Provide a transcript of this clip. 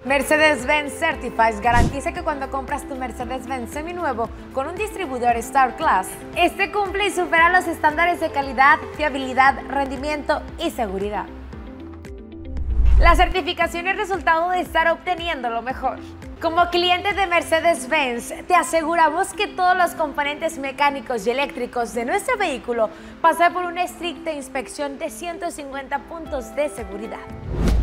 Mercedes-Benz Certifies garantiza que cuando compras tu Mercedes-Benz seminuevo con un distribuidor Star Class, este cumple y supera los estándares de calidad, fiabilidad, rendimiento y seguridad. La certificación es resultado de estar obteniendo lo mejor. Como cliente de Mercedes-Benz, te aseguramos que todos los componentes mecánicos y eléctricos de nuestro vehículo pasan por una estricta inspección de 150 puntos de seguridad.